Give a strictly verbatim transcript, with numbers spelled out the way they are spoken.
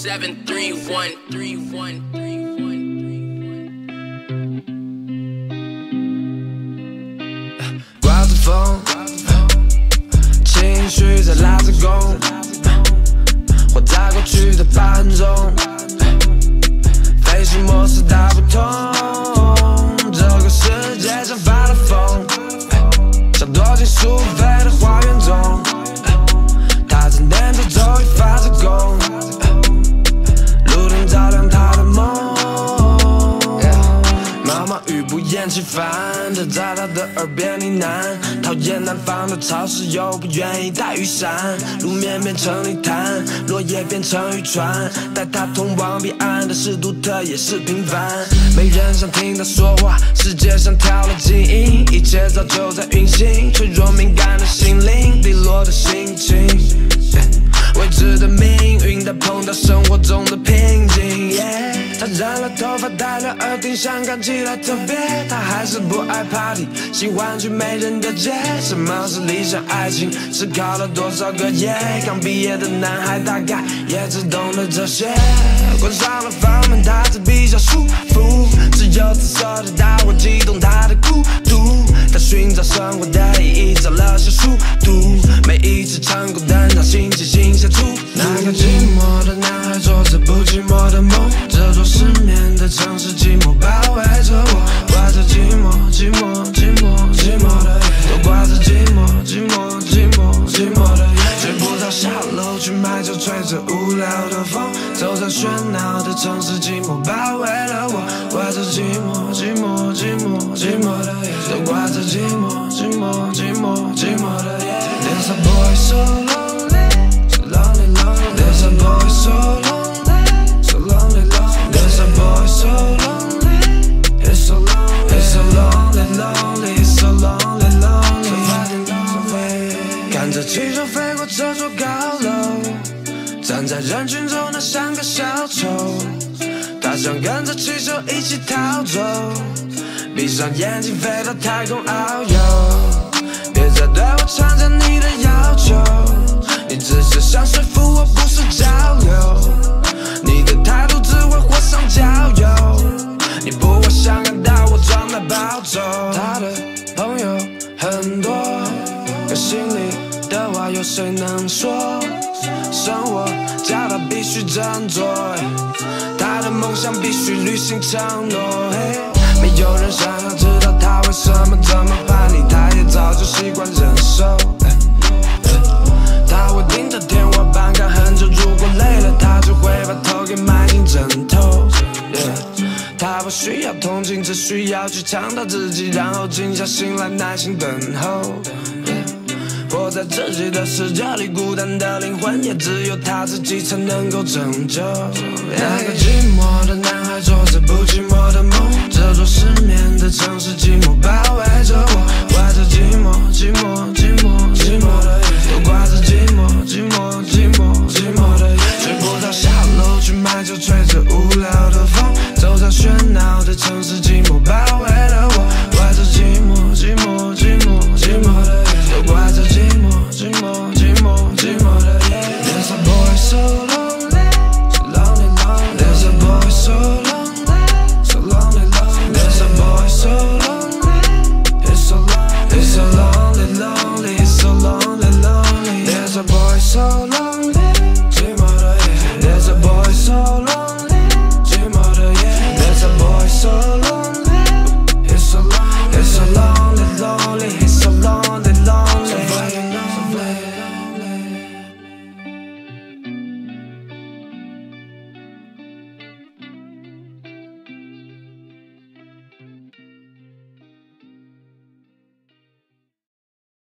seven three one three one three one three one。 刮着风，情绪在拉着弓，活在过去的疤痕中，飞行模式大不同。这个世界像发了疯，想躲进苏菲的花园中，他在念着咒语发着功，路灯照亮他的梦。妈妈语不厌其烦的在他的耳边呢喃，讨厌南方的潮湿，又不愿意带雨伞。路面变成泥潭，落叶变成渔船，带他通往彼岸的是独特，也是平凡。没人想听他说话，世界像跳了静音，一切早就在运行。脆弱敏感的心灵，低落的心情，未知的命运，他碰到生活中的瓶颈。Yeah, 他染了头发，戴了耳钉，想看起来特别。他还是不爱 party， 喜欢去没人的街。什么是理想爱情？思考了多少个夜？刚毕业的男孩大概也只懂得这些。关上了房门，他才比较舒服。只有紫色的大火激动他的孤独。他寻找生活的意义，找了些速度。每一次成功登场，新奇新鲜出。那个寂寞的男孩做着不寂寞的梦，这座失眠的城市，寂寞包围着我。挂着寂寞，寂寞，寂寞，寂寞的夜，都挂着寂寞，寂寞，寂寞，寂寞的夜。睡不着，下楼去买酒，吹着无聊的风，走在喧闹的城市，寂寞包围了我。挂着寂寞，寂寞，寂寞，寂寞的夜，都挂着寂寞，寂寞，寂寞，寂寞的夜。There's a boy so lonely, so lonely, lonely. There's a boy so lonely, so lonely, lonely. There's a boy so lonely, it's so lonely, it's so lonely, lonely, it's so lonely, lonely. 看着气球飞过这座高楼，站在人群中，他像个小丑。他想跟着气球一起逃走，闭上眼睛飞到太空遨游。别再对我强加你的要求，你只是想说服我，不是交流。你的态度只会火上浇油，你不会想看到我状态暴走。他的朋友很多，可心里的话有谁能说？生活叫他必须振作，他的梦想必须履行承诺。没有人想要知道他为什么这么叛逆，他也早就习惯忍受。他会盯着天花板看很久，如果累了，他就会把头给埋进枕头。他不需要同情，只需要去强大自己，然后静下心来耐心等候。活在自己的世界里，孤单的灵魂也只有他自己才能够拯救。那个寂寞的男孩做着不寂寞的梦，这座失眠的城市，寂寞包围着我。怀着寂寞，寂寞，寂寞。